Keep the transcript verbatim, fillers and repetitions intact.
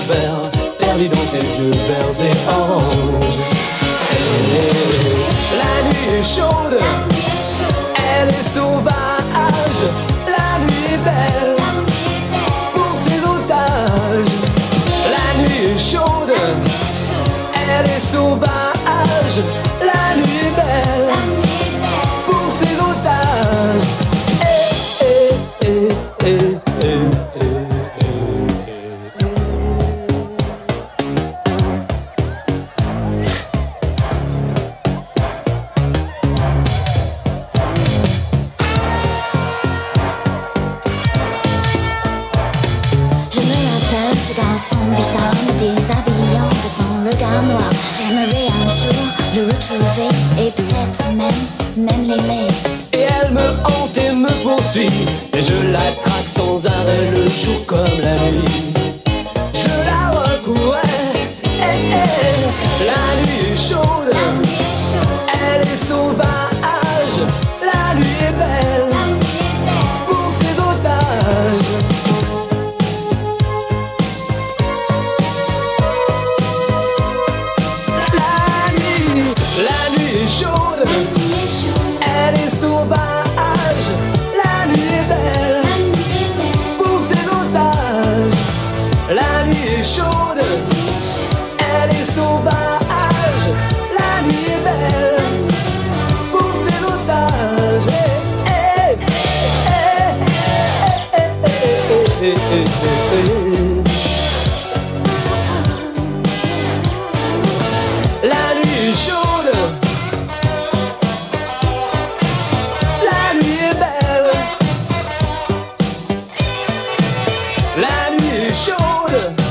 faire, perdu dans ses yeux verts et oranges. Et la nuit est chaude, elle est sauvage. La nuit est belle pour ses otages. La nuit est chaude, elle est sauvage. La nuit est belle pour ses otages. Eh, eh, eh, eh, eh, eh, Je me rappelle ce garçon bizarre me déshabillant de son regard noir. J'aimerais un jour le retrouver et peut-être même, même l'aimer. Et elle me hante et me poursuit, et je la traque sans arrêt le jour comme la nuit. Je la retrouverai, eh, eh. La nuit est chaude, elle est sauvage. La nuit est belle pour ses otages. La nuit, la nuit est chaude, elle est sauvage. La nuit est belle pour ses otages. La nuit est chaude, elle est sauvage. La nuit est belle pour ses otages. Eh, eh, eh, eh, eh, eh, eh, eh, eh, eh. La nuit est chaude, la nuit est belle. La nuit est chaude.